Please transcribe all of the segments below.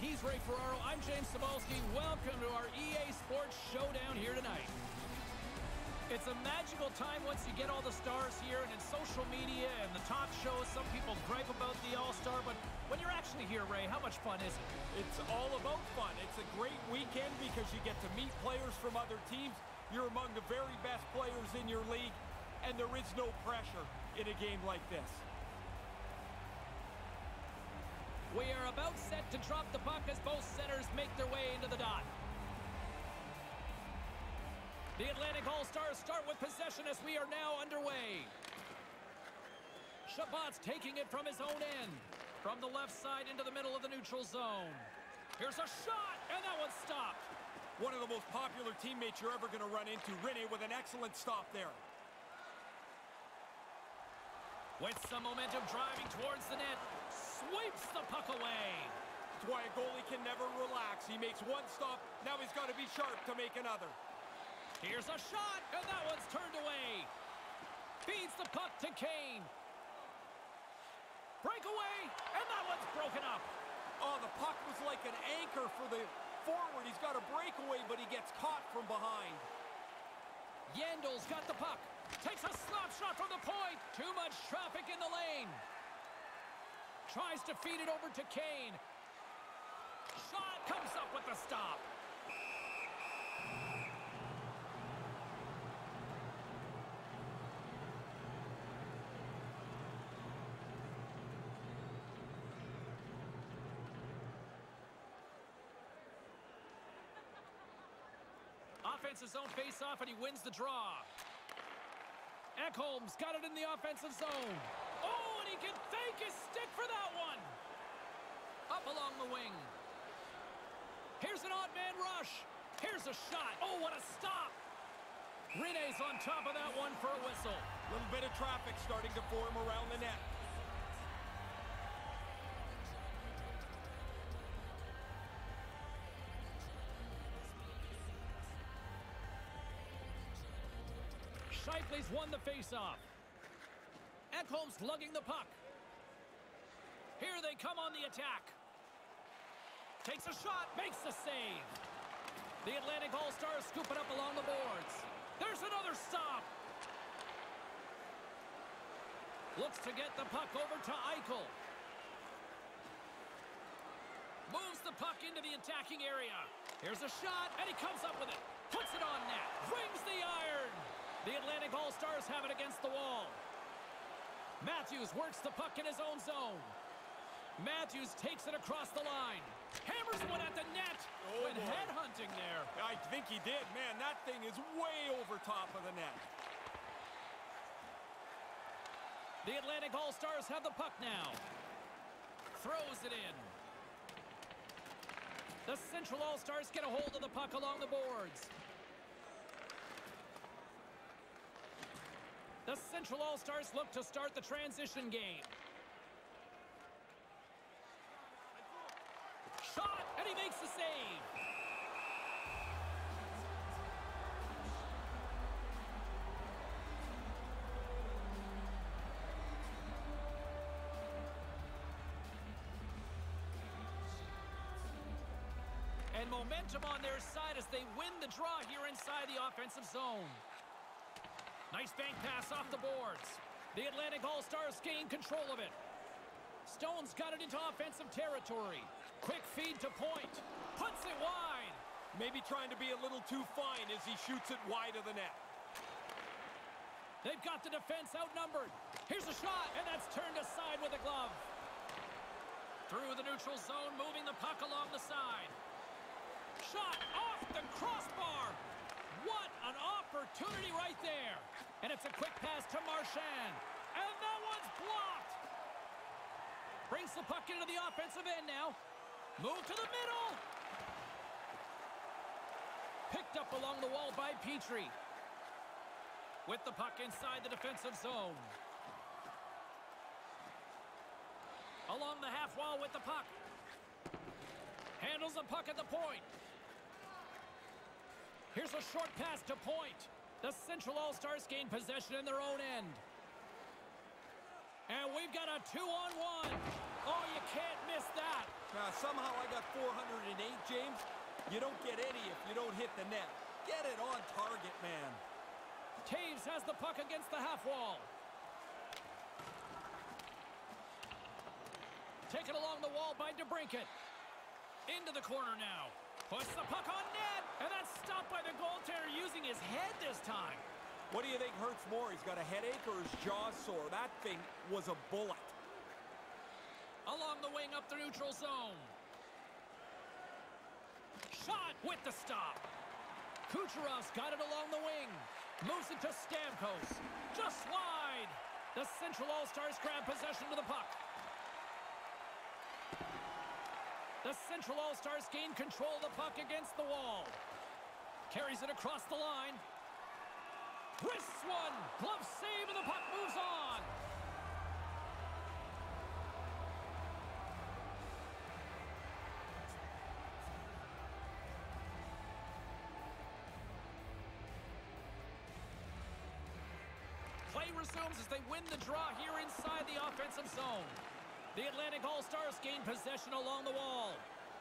He's Ray Ferraro. I'm James Cebulski. Welcome to our EA Sports Showdown here tonight. It's a magical time once you get all the stars here, and in social media and the talk shows, some people gripe about the All-Star, but when you're actually here, Ray, how much fun is it? It's all about fun. It's a great weekend because you get to meet players from other teams. You're among the very best players in your league, and there is no pressure in a game like this. We are about set to drop the puck as both centers make their way into the dot. The Atlantic All-Stars start with possession as we are now underway. Chabot's taking it from his own end. From the left side into the middle of the neutral zone. Here's a shot, and that one's stopped. One of the most popular teammates you're ever going to run into. Rene with an excellent stop there. With some momentum driving towards the net. Sweeps the puck away. That's why a goalie can never relax. He makes one stop. Now he's got to be sharp to make another. Here's a shot, and that one's turned away. Feeds the puck to Kane. Breakaway, and that one's broken up. Oh, the puck was like an anchor for the forward. He's got a breakaway, but he gets caught from behind. Yandel's got the puck. Takes a slap shot from the point. Too much traffic in the lane. Tries to feed it over to Kane. Shot comes up with the stop. Offensive zone face-off, and he wins the draw. Ekholm's got it in the offensive zone. Oh, and he can thank his stick for that one. Up along the wing. Here's an odd man rush. Here's a shot. Oh, what a stop. Rene's on top of that one for a whistle. A little bit of traffic starting to form around the net. Scheifele's won the faceoff. Ekholm's lugging the puck. Here they come on the attack. Takes a shot, makes the save. The Atlantic All-Stars scoop it up along the boards. There's another stop. Looks to get the puck over to Eichel. Moves the puck into the attacking area. Here's a shot, and he comes up with it. Puts it on net. Rings the iron. The Atlantic All-Stars have it against the wall. Matthews works the puck in his own zone. Matthews takes it across the line. Hammers one at the net. Oh, Went headhunting there. I think he did. Man, that thing is way over top of the net. The Atlantic All-Stars have the puck now. Throws it in. The Central All-Stars get a hold of the puck along the boards. The Central All-Stars look to start the transition game. Shot, and he makes the save. And momentum on their side as they win the draw here inside the offensive zone. Nice bank pass off the boards. The Atlantic All-Stars gain control of it. Stone's got it into offensive territory. Quick feed to point. Puts it wide. Maybe trying to be a little too fine as he shoots it wide of the net. They've got the defense outnumbered. Here's a shot, and that's turned aside with a glove. Through the neutral zone, moving the puck along the side. Shot off the crossbar. What an opportunity right there. And it's a quick pass to Marchand. And that one's blocked. Brings the puck into the offensive end now. Move to the middle. Picked up along the wall by Petrie. With the puck inside the defensive zone. Along the half wall with the puck. Handles the puck at the point. Here's a short pass to point. The Central All-Stars gain possession in their own end. And we've got a 2-on-1. Oh, you can't miss that. Somehow I got 408, James. You don't get any if you don't hit the net. Get it on target, man. Taves has the puck against the half wall. Taken along the wall by DeBrincat. Into the corner now. Puts the puck on net. And that's stopped by the goaltender using his head this time. What do you think hurts more? He's got a headache or his jaw sore? That thing was a bullet. Along the wing up the neutral zone. Shot with the stop. Kucherov's got it along the wing. Moves it to Stamkos. Just wide. The Central All-Stars grab possession of the puck. The Central All-Stars gain control of the puck against the wall. Carries it across the line. Wrists one. Glove save and the puck moves on. Play resumes as they win the draw here inside the offensive zone. The Atlantic All-Stars gain possession along the wall.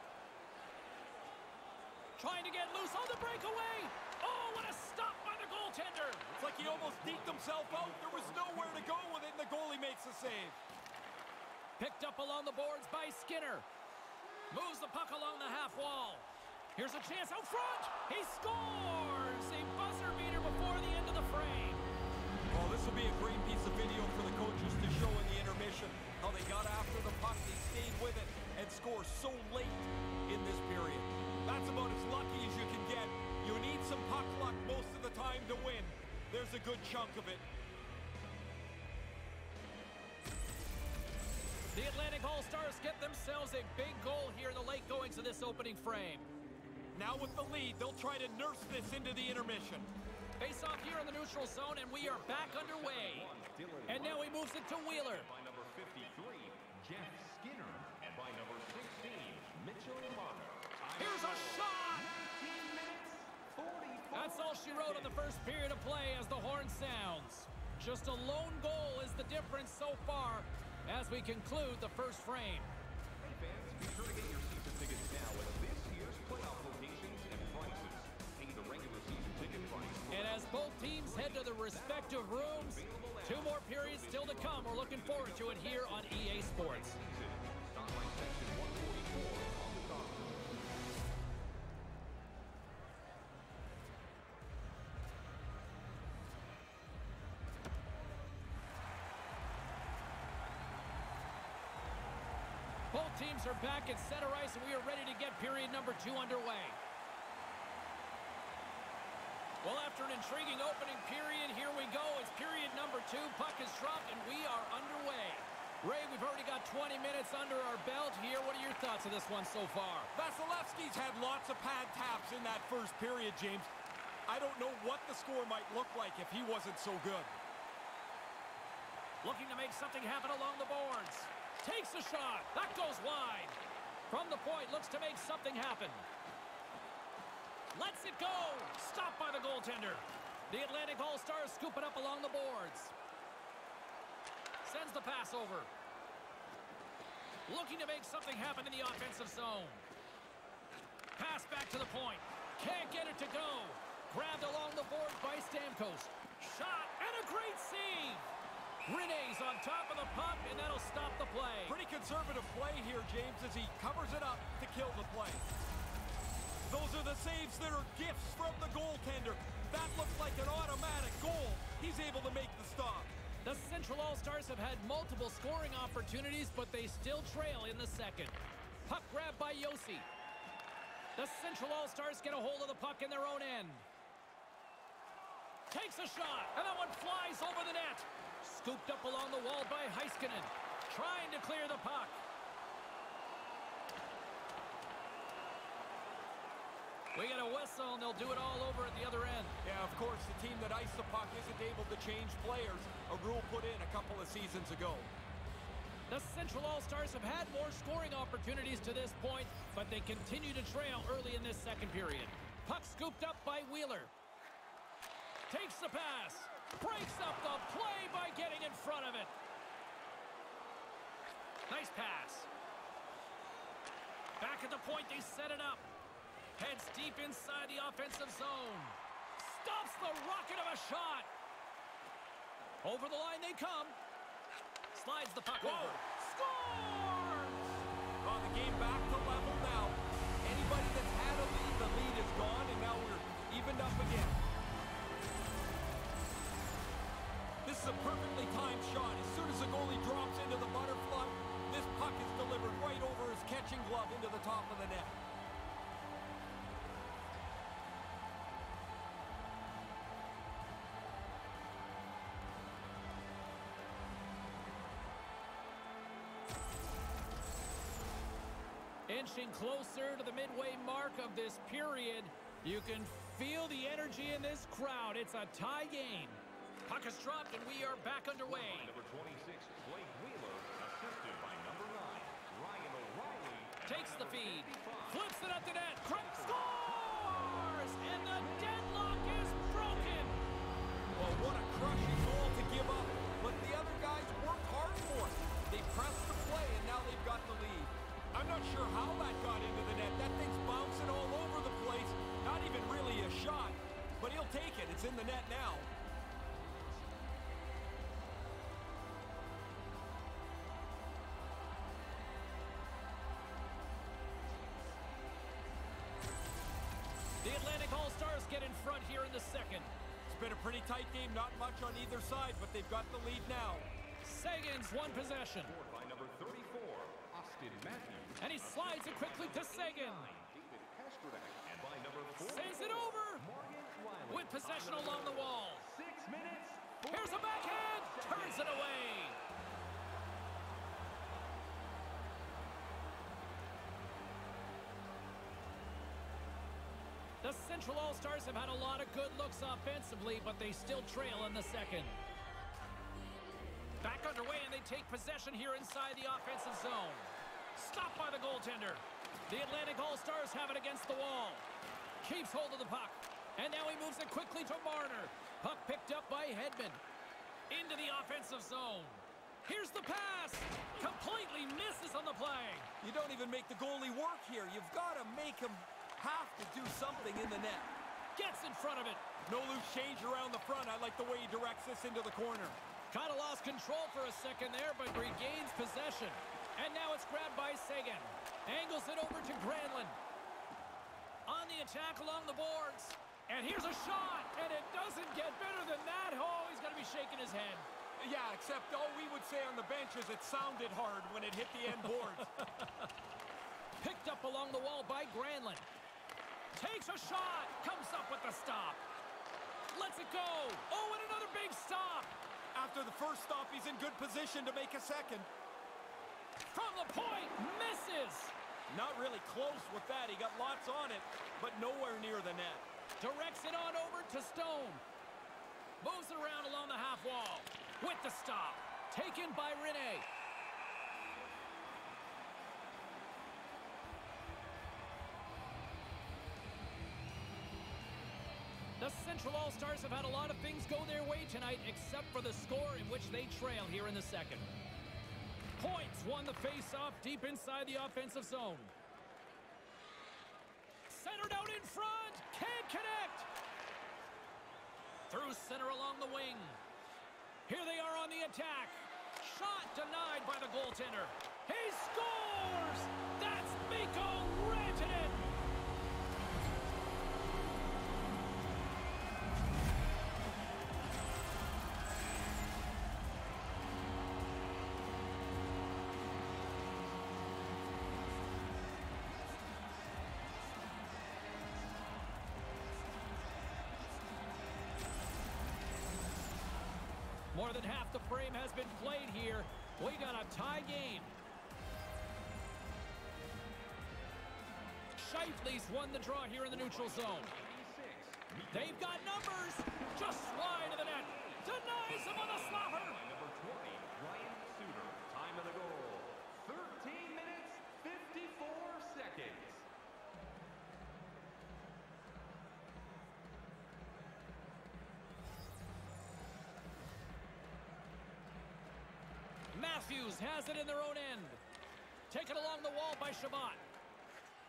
Trying to get loose on the breakaway. Oh, what a stop by the goaltender. It's like he almost deked himself out. There was nowhere to go with it, and the goalie makes the save. Picked up along the boards by Skinner. Moves the puck along the half wall. Here's a chance out front. He scores. A buzzer beater before the end of the frame. Well, this will be a great piece of video for the coaches to show in the intermission. How they got after the puck, they stayed with it, and score so late in this period. That's about as lucky as you can get. You need some puck luck most of the time to win. There's a good chunk of it. The Atlantic All-Stars get themselves a big goal here in the late goings of this opening frame. Now with the lead, they'll try to nurse this into the intermission. Face off here in the neutral zone, and we are back underway. And now he moves it to Wheeler. By number 53, Jeff Skinner, and by number 16, Mitchell Marner. Here's a shot! That's all she wrote in the first period of play as the horn sounds. Just a lone goal is the difference so far as we conclude the first frame. Hey fans, be sure to get your season tickets now at this year's playoff locations and prices. Pay the regular season ticket price. And as both teams head to their respective rooms, 2 more periods still to come. We're looking forward to it here on EA Sports. Start by section 144 on the dot. Both teams are back at center ice, and we are ready to get period number 2 underway. Well, after an intriguing opening period, here we go. It's period number 2. Puck is dropped, and we are underway. Ray, we've already got 20 minutes under our belt here. What are your thoughts of this one so far? Vasilevsky's had lots of pad taps in that first period, James. I don't know what the score might look like if he wasn't so good. Looking to make something happen along the boards. Takes a shot. That goes wide. From the point, looks to make something happen. Lets it go. Stopped by the goaltender. The Atlantic All-Stars scoop it up along the boards. Sends the pass over. Looking to make something happen in the offensive zone. Pass back to the point. Can't get it to go. Grabbed along the boards by Stamkos. Shot and a great save. Rene's on top of the puck, and that'll stop the play. Pretty conservative play here, James, as he covers it up to kill the play. Those are the saves that are gifts from the goaltender. That looked like an automatic goal. He's able to make the stop. The Central All-Stars have had multiple scoring opportunities, but they still trail in the second. Puck grab by Yossi. The Central All-Stars get a hold of the puck in their own end. Takes a shot, and that one flies over the net. Scooped up along the wall by Heiskanen. Trying to clear the puck. We get a whistle, and they'll do it all over at the other end. Yeah, of course, the team that iced the puck isn't able to change players, a rule put in a couple of seasons ago. The Central All-Stars have had more scoring opportunities to this point, but they continue to trail early in this second period. Puck scooped up by Wheeler. Takes the pass. Breaks up the play by getting in front of it. Nice pass. Back at the point, they set it up. Heads deep inside the offensive zone. Stops the rocket of a shot. Over the line they come. Slides the puck over. Scores! Oh, the game back to level now. Anybody that's had a lead, the lead is gone, and now we're evened up again. This is a perfectly timed shot. As soon as the goalie drops into the butterfly, this puck is delivered right over his catching glove into the top of the net. Inching closer to the midway mark of this period. You can feel the energy in this crowd. It's a tie game. Puck is dropped and we are back underway. Number 26, Blake Wheeler, assisted by number 9, Ryan O'Reilly. Takes the feed. Flips it up the net. Craig scores! And the deadlock is broken. Well, what a crushing goal to give up. But the other guys worked hard for it. They pressed the play, and now they've got the lead. I'm not sure how that got into the net. That thing's bouncing all over the place. Not even really a shot, but he'll take it. It's in the net now. The Atlantic All-Stars get in front here in the second. It's been a pretty tight game, not much on either side, but they've got the lead now. Sagan's one possession. Scored by number 34, Austin Matthews. And he slides it quickly to Sagan. David Pastrnak. And by number 4, Saves it over. Morgan Riley. With possession along the wall. 6 minutes. Here's a backhand. Turns it away. The Central All-Stars have had a lot of good looks offensively, but they still trail in the second. Back underway, and they take possession here inside the offensive zone. Stopped by the goaltender. The Atlantic All-Stars have it against the wall. Keeps hold of the puck. And now he moves it quickly to Marner. Puck picked up by Hedman. Into the offensive zone. Here's the pass. Completely misses on the play. You don't even make the goalie work here. You've got to make him have to do something in the net. Gets in front of it. No loose change around the front. I like the way he directs this into the corner. Kind of lost control for a second there, but regains possession. And now it's grabbed by Sagan. Angles it over to Granlund. On the attack along the boards. And here's a shot. And it doesn't get better than that. Oh, he's going to be shaking his head. Yeah, except all we would say on the bench is it sounded hard when it hit the end boards. Picked up along the wall by Granlund. Takes a shot. Comes up with the stop. Lets it go. Oh, and another big stop. After the first stop, he's in good position to make a second. From the point, misses. Not really close with that. He got lots on it, but nowhere near the net. Directs it on over to Stone. Moves it around along the half wall. With the stop. Taken by Rene. The Central All-Stars have had a lot of things go their way tonight, except for the score in which they trail here in the second. Points won the face-off deep inside the offensive zone. Centered out in front. Can't connect. Through center along the wing. Here they are on the attack. Shot denied by the goaltender. He scores! That's Mikko Rantanen! More than half the frame has been played here. We got a tie game. Scheifele's won the draw here in the neutral zone. They've got numbers. Just wide of the net. Denies him on the slapper. Number 20, Ryan Suter. Time of the goal, 13 minutes, 54 seconds. Matthews has it in their own end. Taken along the wall by Shabbat.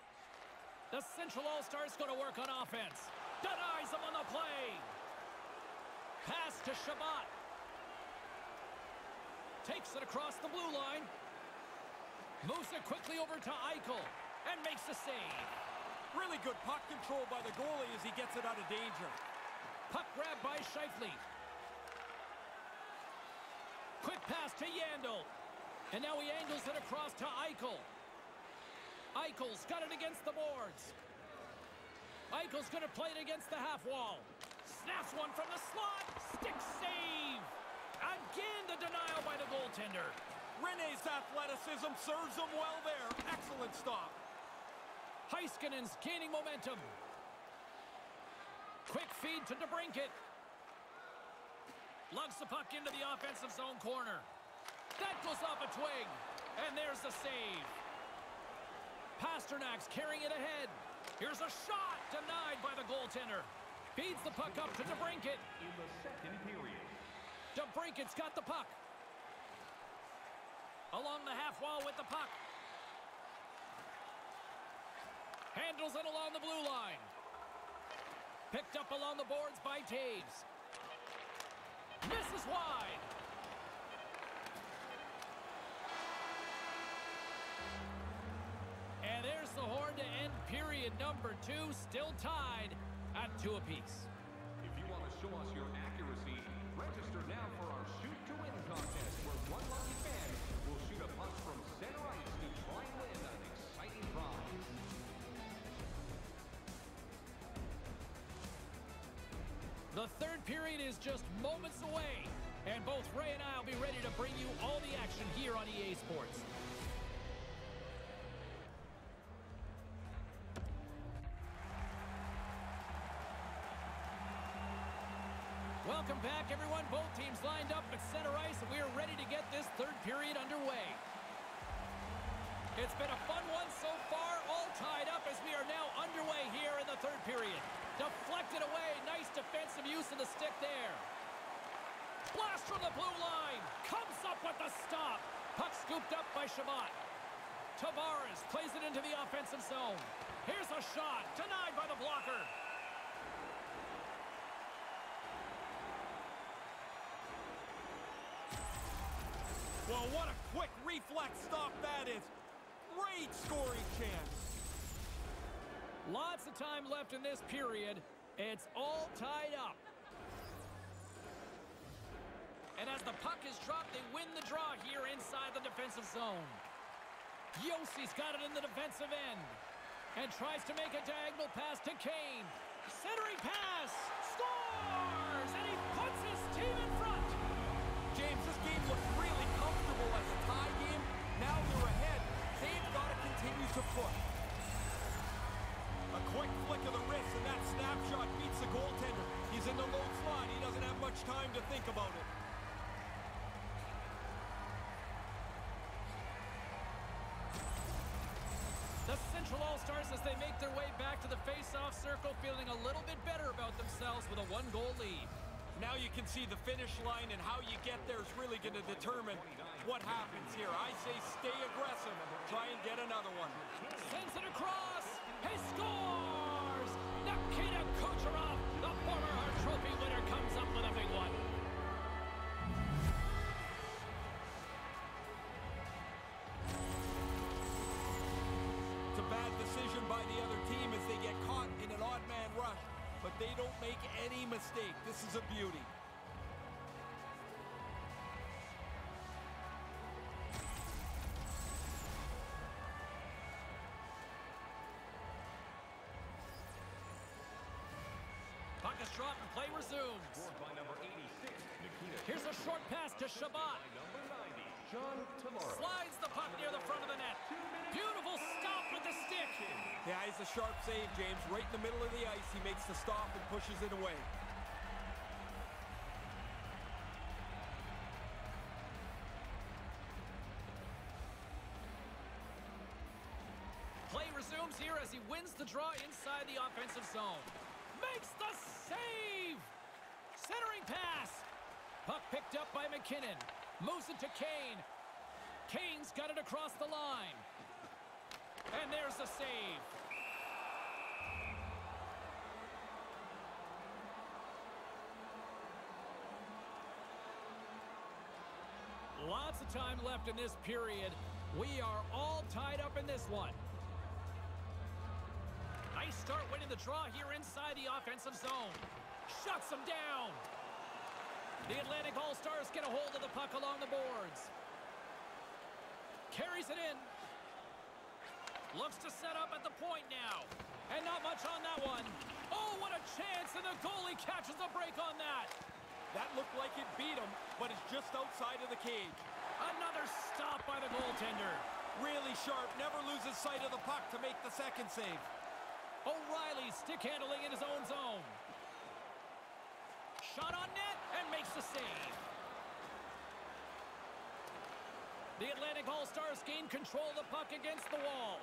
The Central All-Stars going to work on offense. Denies him on the play. Pass to Shabbat. Takes it across the blue line. Moves it quickly over to Eichel and makes the save. Really good puck control by the goalie as he gets it out of danger. Puck grab by Scheifele. Quick pass to Yandel. And now he angles it across to Eichel. Eichel's got it against the boards. Eichel's going to play it against the half wall. Snaps one from the slot. Stick save. Again, the denial by the goaltender. Rene's athleticism serves him well there. Excellent stop. Heiskanen's gaining momentum. Quick feed to DeBrincat. Lugs the puck into the offensive zone corner. That goes off a twig. And there's the save. Pasternak's carrying it ahead. Here's a shot. Denied by the goaltender. Feeds the puck up to DeBrincat. In the second period. DeBrincat's got the puck. Along the half wall with the puck. Handles it along the blue line. Picked up along the boards by Taves. Misses wide. And there's the horn to end period number 2, still tied at 2 apiece. If you want to show us your accuracy, register now for our Shoot to Win contest, where one lucky fan will shoot a puck from center ice to try and win an exciting prize. The third period is just moments away, and both Ray and I will be ready to bring you all the action here on EA Sports. Welcome back, everyone. Both teams lined up at center ice, and we are ready to get this third period underway. It's been a fun one so far, all tied up as we are now underway here in the third period. Deflected away, nice defensive use of the stick there. Blast from the blue line, comes up with the stop. Puck scooped up by Shabbat. Tavares plays it into the offensive zone. Here's a shot, denied by the blocker. Well, what a quick reflex stop that is. Great scoring chance. Lots of time left in this period. It's all tied up. And as the puck is dropped, they win the draw here inside the defensive zone. Yossi's got it in the defensive end. And tries to make a diagonal pass to Kane. Centering pass. Scores! And he puts his team in front. James, this game looks really comfortable as a tie game. Now they're ahead. They've got to continue to push. A quick flick of the wrist, and that snapshot beats the goaltender. He's in the low slot. He doesn't have much time to think about it. The Central All-Stars, as they make their way back to the face-off circle, feeling a little bit better about themselves with a 1-goal lead. Now you can see the finish line, and how you get there is really going to determine what happens here. I say stay aggressive. Try and get another one. Sends it across. He scores! Nikita Kucherov, the former Hart Trophy winner, comes up with a big one. It's a bad decision by the other team as they get caught in an odd man rush. But they don't make any mistake. This is a beauty. Puck is dropped and play resumes. Scored by number 86, Nikita. Here's a short pass to Shabbat. By number 90, John Tavares. Slides the puck near the front of the net. Beautiful stop with the stick. Yeah, he's a sharp save, James. Right in the middle of the ice, he makes the stop and pushes it away. Play resumes here as he wins the draw inside the offensive zone. Makes the save! Centering pass. Puck picked up by McKinnon. Moves it to Kane. Kane's got it across the line. And there's the save. Lots of time left in this period. We are all tied up in this one. Nice start winning the draw here inside the offensive zone. Shuts them down. The Atlantic All-Stars get a hold of the puck along the boards. Carries it in. Looks to set up at the point now. And not much on that one. Oh, what a chance, and the goalie catches a break on that. That looked like it beat him, but it's just outside of the cage. Another stop by the goaltender. Really sharp, never loses sight of the puck to make the second save. O'Reilly stick handling in his own zone. Shot on net and makes the save. The Atlantic All-Stars gain control of the puck against the wall.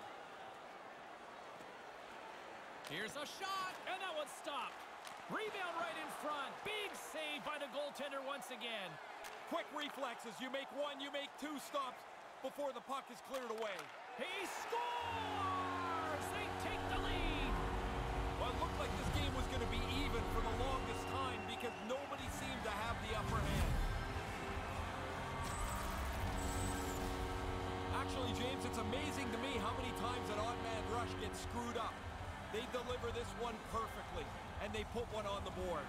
Here's a shot, and that one's stopped. Rebound right in front. Big save by the goaltender once again. Quick reflexes. You make one, you make two stops before the puck is cleared away. He scores! They take the lead. Well, it looked like this game was going to be even for the longest time because nobody seemed to have the upper hand. Actually, James, it's amazing to me how many times an odd man rush gets screwed up. They deliver this one perfectly, and they put one on the board.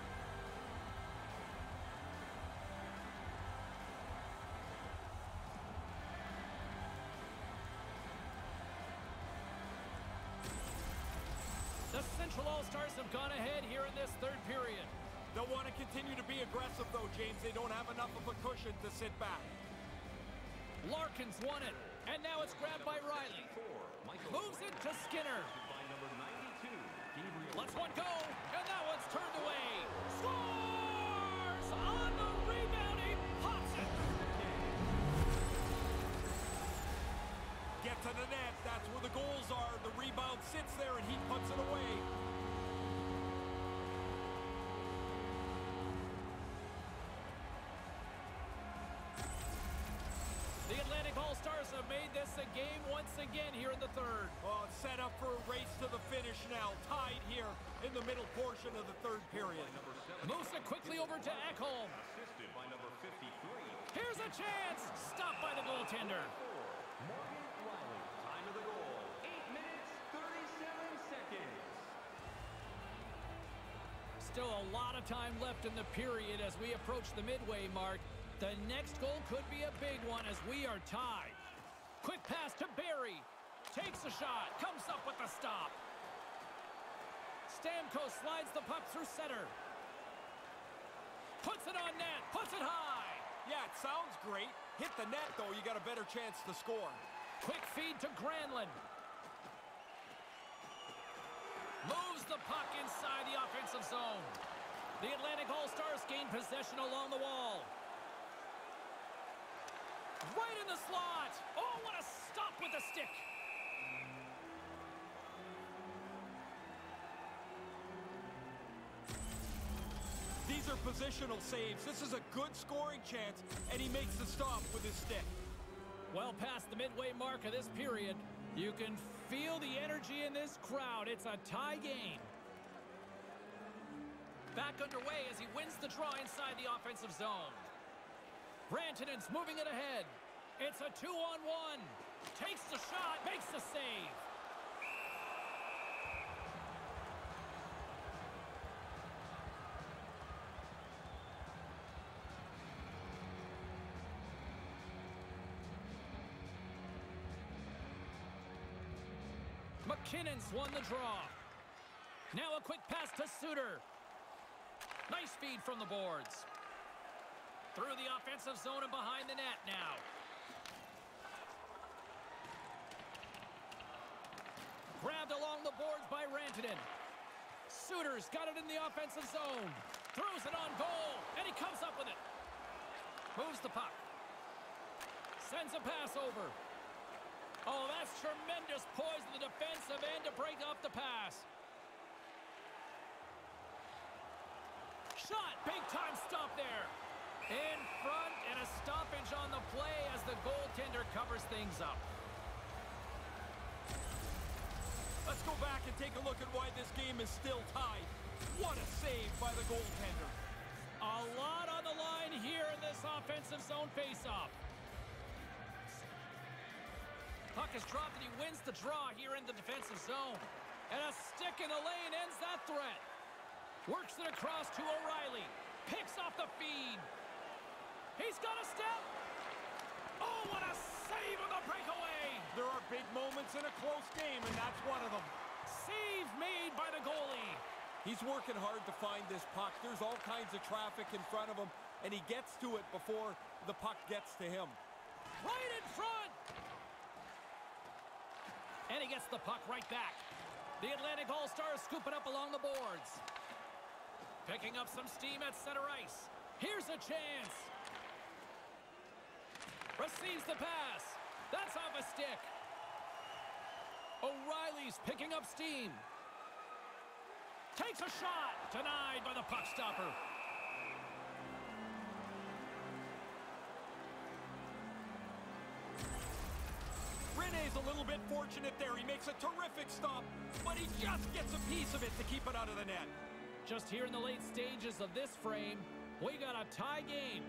The Central All-Stars have gone ahead here in this third period. They'll want to continue to be aggressive, though, James. They don't have enough of a cushion to sit back. Larkins won it, and now it's grabbed by Riley. Moves it to Skinner. Lets one go, and that one's turned away. Scores! On the rebound, he pops it. Get to the net. That's where the goals are. The rebound sits there, and he puts it away. The Atlantic All-Stars have made this a game once again here in the third. Well, it's set up for a race to the finish now. Tied here in the middle portion of the third period. Moves it quickly over to Ekholm. Assisted by number 53. Here's a chance. Stopped by the goaltender. Morgan Riley. Time of the goal, 8 minutes, 37 seconds. Still a lot of time left in the period as we approach the midway mark. The next goal could be a big one as we are tied. Quick pass to Barry. Takes a shot. Comes up with the stop. Stamkos slides the puck through center. Puts it on net. Puts it high. Yeah, it sounds great. Hit the net, though. You got a better chance to score. Quick feed to Granlund. Moves the puck inside the offensive zone. The Atlantic All-Stars gain possession along the wall. Right in the slot. Oh, what a stop with the stick. These are positional saves. This is a good scoring chance, and he makes the stop with his stick. Well past the midway mark of this period, you can feel the energy in this crowd. It's a tie game. Back underway as he wins the draw inside the offensive zone. Rantanen's moving it ahead. It's a 2-on-1. Takes the shot, makes the save. McKinnon's won the draw. Now a quick pass to Suter. Nice feed from the boards. Through the offensive zone and behind the net now. Grabbed along the boards by Rantanen. Suter's got it in the offensive zone. Throws it on goal, and he comes up with it. Moves the puck. Sends a pass over. Oh, that's tremendous poise in the defensive end to break off the pass. Shot, big time stop there. In front, and a stoppage on the play as the goaltender covers things up. Let's go back and take a look at why this game is still tied. What a save by the goaltender. A lot on the line here in this offensive zone faceoff. Puck is dropped and he wins the draw here in the defensive zone. And a stick in the lane ends that threat. Works it across to O'Reilly. Picks off the feed. He's got a step. Oh, what a save on the breakaway. There are big moments in a close game, and that's one of them. Save made by the goalie. He's working hard to find this puck. There's all kinds of traffic in front of him, and he gets to it before the puck gets to him. Right in front. And he gets the puck right back. The Atlantic All-Stars scoop it up along the boards. Picking up some steam at center ice. Here's a chance. Receives the pass. That's off a stick. O'Reilly's picking up steam. Takes a shot. Denied by the puck stopper. Rene's a little bit fortunate there. He makes a terrific stop, but he just gets a piece of it to keep it out of the net. Just here in the late stages of this frame, we got a tie game.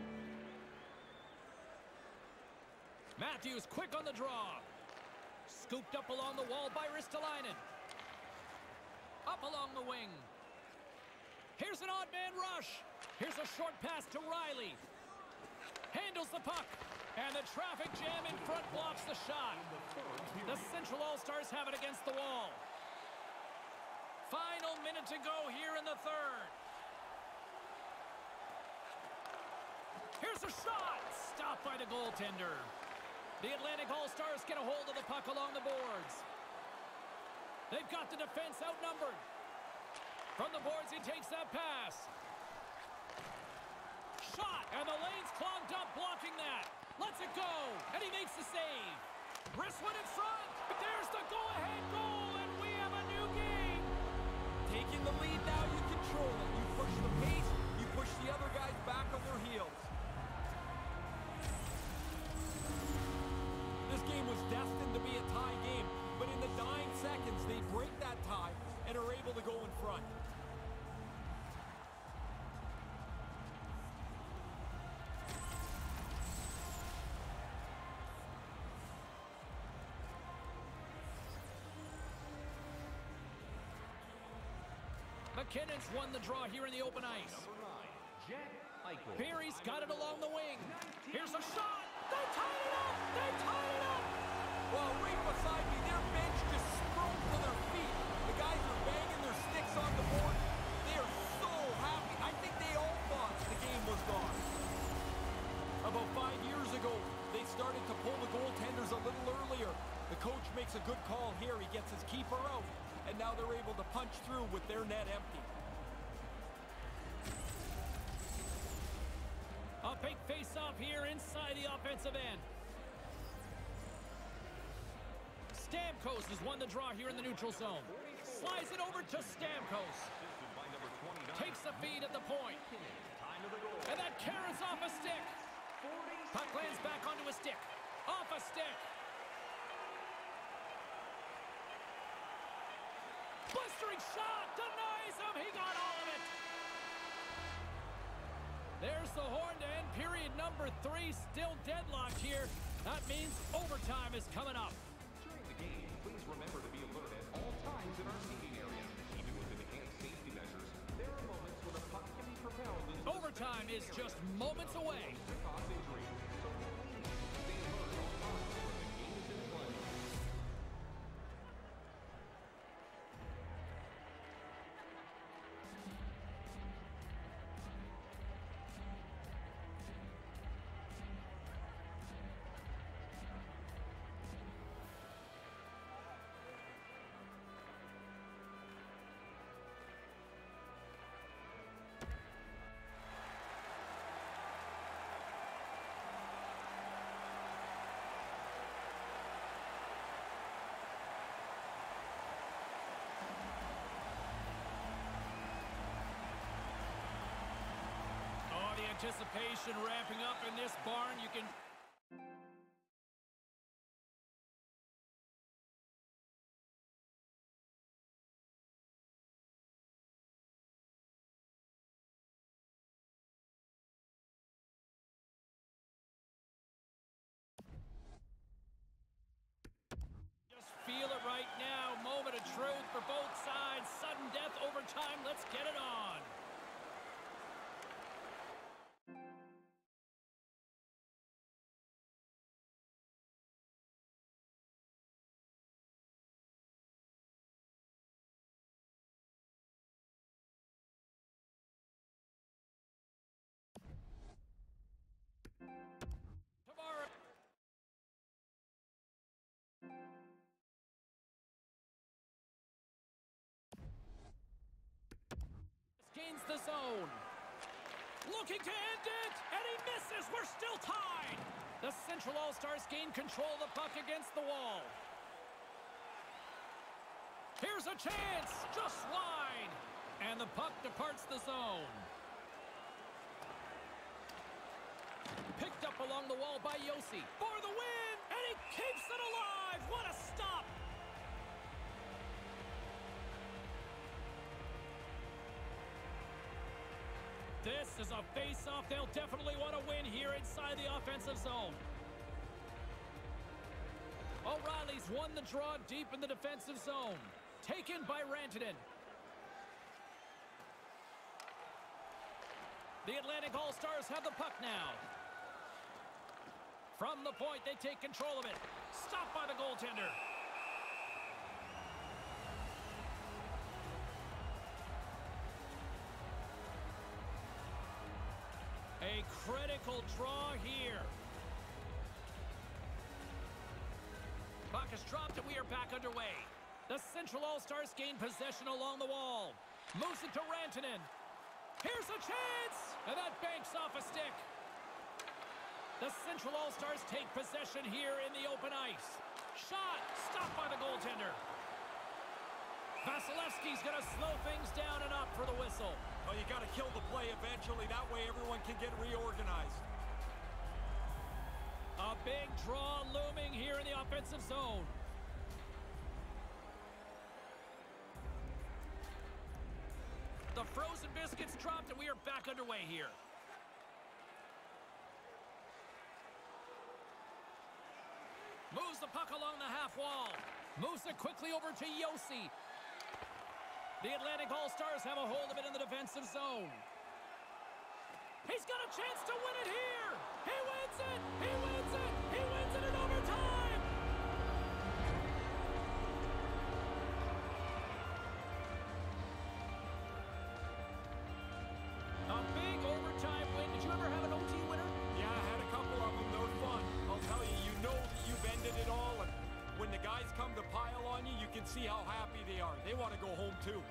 Matthews quick on the draw. Scooped up along the wall by Ristolainen. Up along the wing. Here's an odd man rush. Here's a short pass to Riley. Handles the puck. And the traffic jam in front blocks the shot. The Central All-Stars have it against the wall. Final minute to go here in the third. Here's a shot. Stopped by the goaltender. The Atlantic All-Stars get a hold of the puck along the boards. They've got the defense outnumbered. From the boards, he takes that pass. Shot, and the lane's clogged up, blocking that. Lets it go, and he makes the save. Brisswood in front. There's the go-ahead goal, and we have a new game. Taking the lead now, you control it. You push the pace, you push the other guys back on their heels. This game was destined to be a tie game, but in the dying seconds, they break that tie and are able to go in front. McKinnon's won the draw here in the open ice. Jack Eichel. Barry's got it along the wing. Here's a shot. They tied it up. They tied it up. Well, right beside me, their bench just sprung to their feet. The guys are banging their sticks on the board. They are so happy. I think they all thought the game was gone. About 5 years ago, they started to pull the goaltenders a little earlier. The coach makes a good call here. He gets his keeper out, and now they're able to punch through with their net empty. A big face-off here inside the offensive end. Stamkos has won the draw here in the neutral zone. Slides it over to Stamkos. Takes the feed at the point. And that carries off a stick. Puck lands back onto a stick. Off a stick. Blistering shot. Denies him. He got all of it. There's the horn to end period number 3. Still deadlocked here. That means overtime is coming up. During the game, please remember to be alert at all times in our seating area. Even with enhanced safety measures, there are moments where the puck can be propelled into Overtime is just moments away. to cause injury. So please stay alert at all times when the game is in play. Oh, the anticipation ramping up in this barn. You can right now. Moment of truth for both sides. Sudden death overtime. Let's get it on. Tomorrow. Gains the zone. Looking to end it, and he misses. We're still tied. The Central All-Stars gain control of the puck against the wall. Here's a chance, just wide. And the puck departs the zone. Picked up along the wall by Josi. For the win, and he keeps it alive. What a stop. This is a face-off they'll definitely want to win here inside the offensive zone. O'Reilly's won the draw deep in the defensive zone. Taken by Rantanen. The Atlantic All-Stars have the puck now. From the point, they take control of it. Stopped by the goaltender. A critical draw here. Puck is dropped and we are back underway. The Central All-Stars gain possession along the wall. Moves it to Rantanen. Here's a chance! And that banks off a stick. The Central All-Stars take possession here in the open ice. Shot! Stopped by the goaltender. Vasilevsky's going to slow things down and up for the whistle. Oh, you got to kill the play eventually. That way everyone can get reorganized. A big draw looming here in the offensive zone. The frozen biscuits dropped and we are back underway here. Moves the puck along the half wall. Moves it quickly over to Josi. The Atlantic All-Stars have a hold of it in the defensive zone. He's got a chance to win it here. He wins it. He wins it. He wins it in overtime. A big overtime win. Did you ever have an OT winner? Yeah, I had a couple of them. They're fun. I'll tell you, you know that you've ended it all, and when the guys come to pile on you, you can see how happy they are. They want to go home too.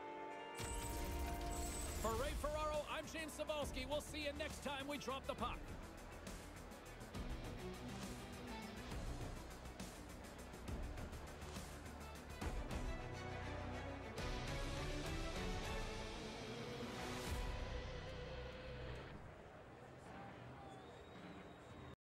For Ray Ferraro, I'm James Cybulski. We'll see you next time we drop the puck.